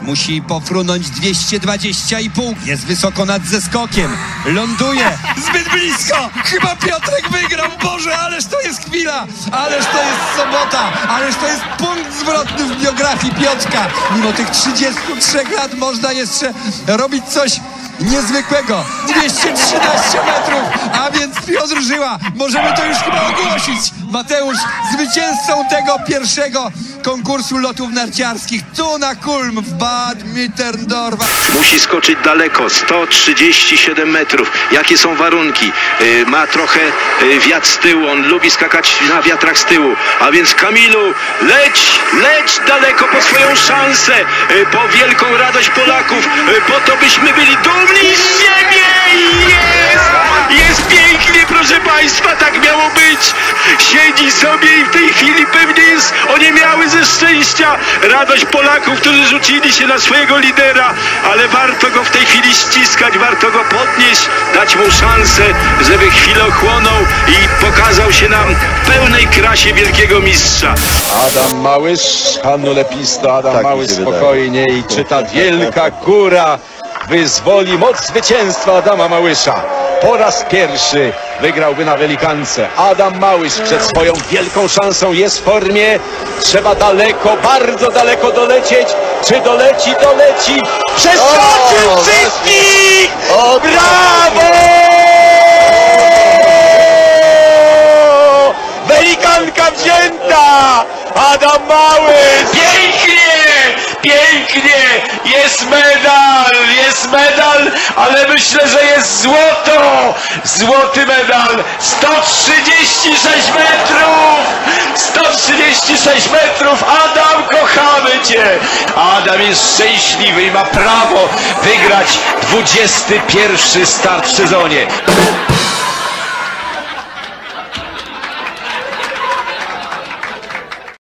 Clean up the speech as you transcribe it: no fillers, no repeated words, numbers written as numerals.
Musi pofrunąć 220,5. Jest wysoko nad zeskokiem. Ląduje. Zbyt blisko. Chyba Piotrek wygrał. Boże, ależ to jest chwila. Ależ to jest sobota. Ależ to jest punkt zwrotny w biografii Piotrka. Mimo tych 33 lat można jeszcze robić coś niezwykłego. 213 metrów, a więc Piotr Żyła. Możemy to już chyba ogłosić. Mateusz zwycięzcą tego pierwszego konkursu lotów narciarskich tu na Kulm w Bad Mitterndorf. Musi skoczyć daleko, 137 metrów. Jakie są warunki? Ma trochę wiatr z tyłu, on lubi skakać na wiatrach z tyłu. A więc Kamilu, leć daleko po swoją szansę, po wielką radość Polaków, po to byśmy byli dumni z siebie. Jest pięknie, proszę Państwa, tak miało być. Siedzi sobie i w tej chwili pewnie jest oniemiały ze szczęścia. Radość Polaków, którzy rzucili się na swojego lidera, ale warto go w tej chwili ściskać, warto go podnieść, dać mu szansę, żeby chwilę ochłonął i pokazał się nam w pełnej krasie wielkiego mistrza. Adam Małysz, Hannu Lepisto, Adam Tak Małysz mi się spokojnie i czy ta wielka góra wyzwoli moc zwycięstwa Adama Małysza. Po raz pierwszy wygrałby na Welikance. Adam Małysz przed swoją wielką szansą jest w formie. Trzeba daleko, bardzo daleko dolecieć. Czy doleci? Doleci! Przeskoczył wszystkich! Brawo! Welikanka wzięta! Adam Małysz! Pięknie! Jest medal, ale myślę, że jest złoto! Złoty medal! 136 metrów! 136 metrów! Adam, kochamy Cię! Adam jest szczęśliwy i ma prawo wygrać 21. start w sezonie.